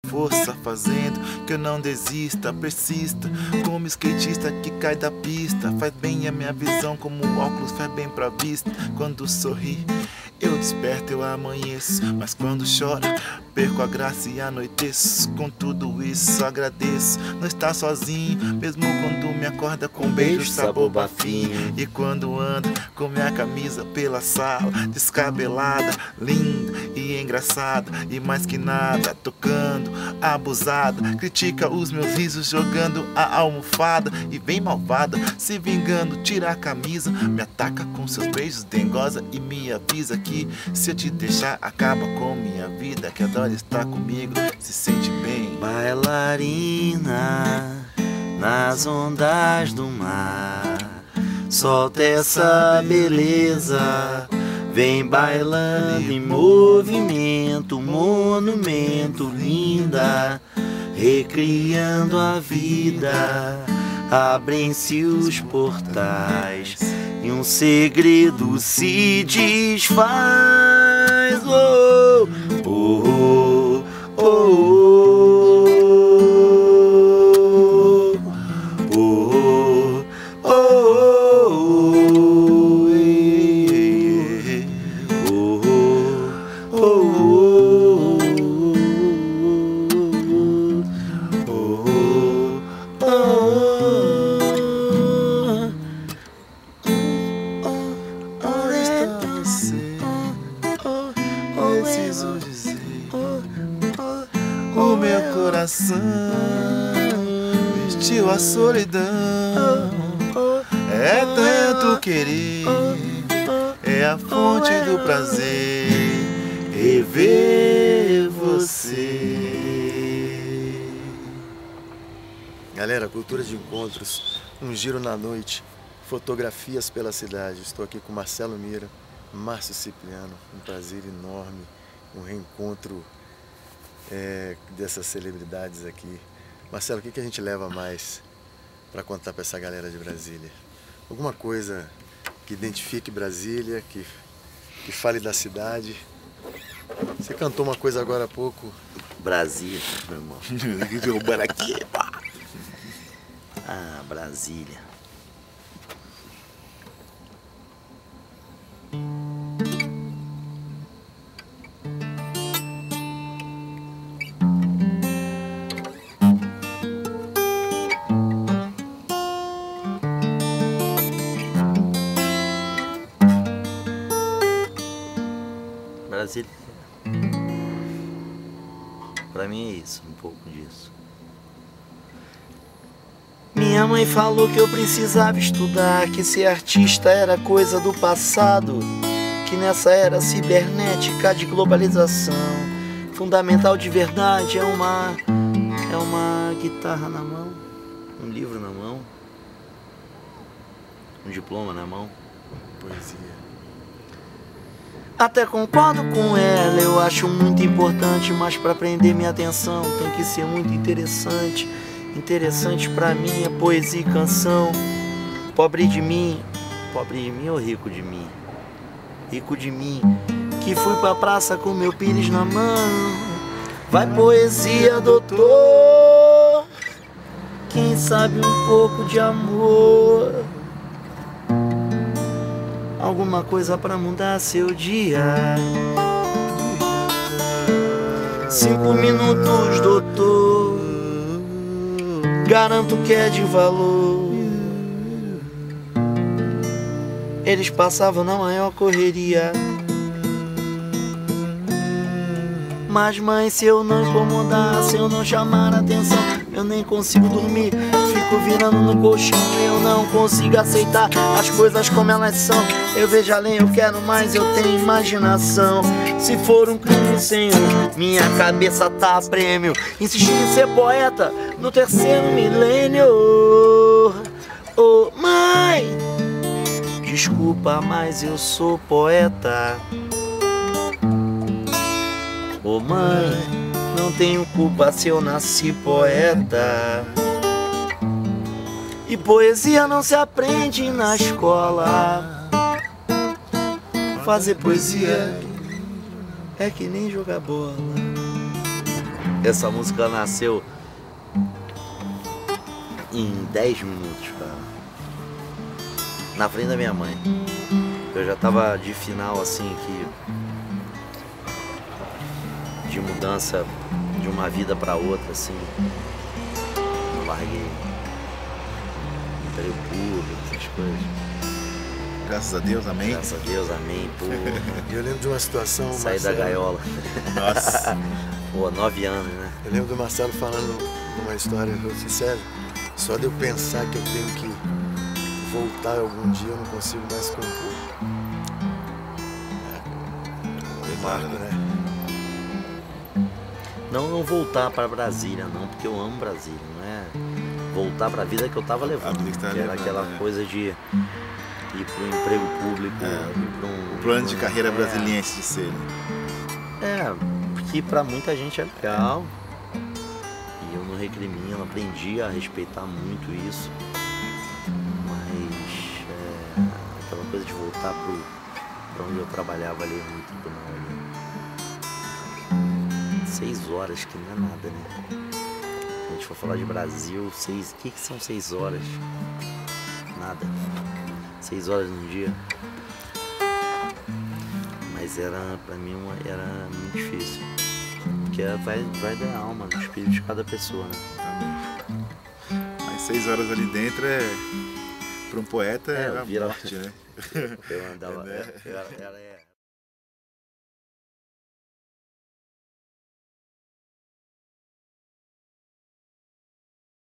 força, fazendo que eu não desista, persista. Como skatista que cai da pista, faz bem a minha visão como o óculos faz bem pra vista. Quando sorri, eu desperto, eu amanheço, mas quando choro, perco a graça e anoiteço. Com tudo isso agradeço não estar sozinho, mesmo quando me acorda com beijo, sabor bafinho. E quando anda com minha camisa pela sala, descabelada, linda e engraçada, e mais que nada, tocando, abusada, critica os meus risos, jogando a almofada, e vem malvada, se vingando, tira a camisa, me ataca com seus beijos, dengosa, e me avisa que se eu te deixar acaba com minha vida, que adora estar comigo, se sente bem. Bailarina nas ondas do mar, solta essa beleza, vem bailando em movimento, monumento linda, recriando a vida. Abrem-se os portais e um segredo se desfaz. Oh, oh, oh, oh, oh, oh, oh, oh, preciso dizer, o meu coração vestiu a solidão. É tanto querer, é a fonte do prazer, rever você. Galera, cultura de encontros, um giro na noite, fotografias pela cidade. Estou aqui com Marcelo Mira, Márcio Cipriano, um prazer enorme, um reencontro dessas celebridades aqui. Marcelo, o que a gente leva mais para contar para essa galera de Brasília? Alguma coisa que identifique Brasília, que fale da cidade. Você cantou uma coisa agora há pouco. Brasília, meu irmão. aqui, pá. Ah, Brasília. Brasília, pra mim é isso, um pouco disso. Minha mãe falou que eu precisava estudar, que ser artista era coisa do passado, que nessa era cibernética de globalização, fundamental de verdade é uma guitarra na mão, um livro na mão, um diploma na mão. Poesia. Até concordo com ela, eu acho muito importante, mas pra prender minha atenção tem que ser muito interessante. Interessante pra mim é poesia e canção. Pobre de mim ou rico de mim? Rico de mim, que fui pra praça com meu pires na mão. Vai poesia, doutor, quem sabe um pouco de amor, alguma coisa pra mudar seu dia. 5 minutos, doutor, garanto que é de valor. Eles passavam na maior correria. Mas mãe, se eu não incomodar, se eu não chamar a atenção, eu nem consigo dormir, fico virando no colchão. Eu não consigo aceitar as coisas como elas são. Eu vejo além, eu quero mais, eu tenho imaginação. Se for um crime, Senhor, minha cabeça tá a prêmio. Insisti em ser poeta no 3º milênio. Oh mãe, desculpa, mas eu sou poeta. Ô mãe, não tenho culpa se eu nasci poeta. E poesia não se aprende na escola. Fazer poesia é que nem jogar bola. Essa música nasceu em 10 minutos, cara. Na frente da minha mãe. Eu já tava de final assim que de mudança de uma vida pra outra, assim. Eu larguei emprego público, essas coisas. Graças a Deus, amém. Graças a Deus, amém. Pô, Eu lembro de uma situação, saí da Marcelo, gaiola. Nossa. Pô, 9 anos, né? eu lembro do Marcelo falando uma história, eu falei assim, Sérgio, só de eu pensar que eu tenho que voltar algum dia, eu não consigo mais compor. É marco, né? Não voltar pra Brasília, não, porque eu amo Brasília, não é voltar pra vida que eu tava levando. vida que tava Que era levando, aquela é. coisa de ir pro emprego público, ir pra um... O plano de pra um- carreira brasiliense de ser, né? Porque pra muita gente é legal. E eu não recrimino, aprendi a respeitar muito isso. Mas aquela coisa de voltar pra onde eu trabalhava ali muito do mal ali. 6 horas, que não é nada, né? Se a gente for falar de Brasil, o que são 6 horas? Nada. 6 horas no dia. Mas pra mim era muito difícil. Porque vai da alma, do espírito de cada pessoa, né? Exatamente. Mas 6 horas ali dentro para um poeta é a vira- morte, né? Eu andava.